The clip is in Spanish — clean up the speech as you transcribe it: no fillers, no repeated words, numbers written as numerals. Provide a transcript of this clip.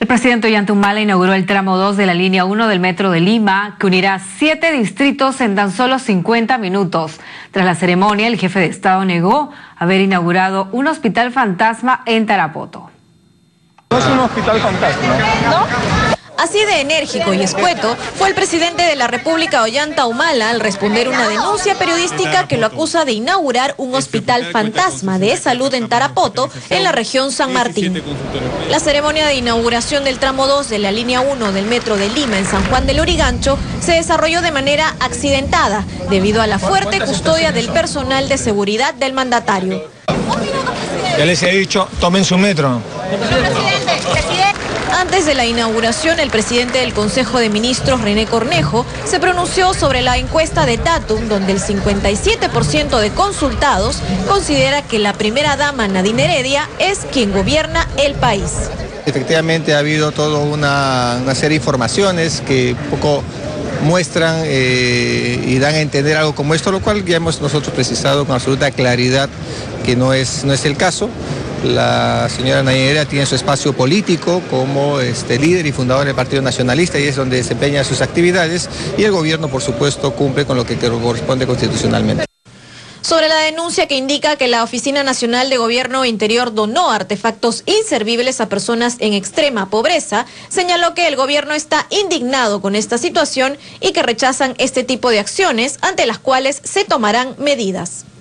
El presidente Ollanta inauguró el tramo 2 de la línea 1 del Metro de Lima, que unirá 7 distritos en tan solo 50 minutos. Tras la ceremonia, el jefe de Estado negó haber inaugurado un hospital fantasma en Tarapoto. No es un hospital fantasma. ¿No? Así de enérgico y escueto fue el presidente de la República, Ollanta Humala, al responder una denuncia periodística que lo acusa de inaugurar un hospital fantasma de salud en Tarapoto, en la región San Martín. La ceremonia de inauguración del tramo 2 de la línea 1 del Metro de Lima en San Juan del Lurigancho se desarrolló de manera accidentada, debido a la fuerte custodia del personal de seguridad del mandatario. Ya les he dicho, tomen su metro. Antes de la inauguración, el presidente del Consejo de Ministros, René Cornejo, se pronunció sobre la encuesta de Tatum, donde el 57% de consultados considera que la primera dama, Nadine Heredia, es quien gobierna el país. Efectivamente ha habido toda una serie de informaciones que un poco muestran y dan a entender algo como esto, lo cual ya hemos nosotros precisado con absoluta claridad que no es el caso. La señora Nadine Heredia tiene su espacio político como líder y fundador del Partido Nacionalista y es donde desempeña sus actividades y el gobierno, por supuesto, cumple con lo que corresponde constitucionalmente. Sobre la denuncia que indica que la Oficina Nacional de Gobierno Interior donó artefactos inservibles a personas en extrema pobreza, señaló que el gobierno está indignado con esta situación y que rechazan este tipo de acciones ante las cuales se tomarán medidas.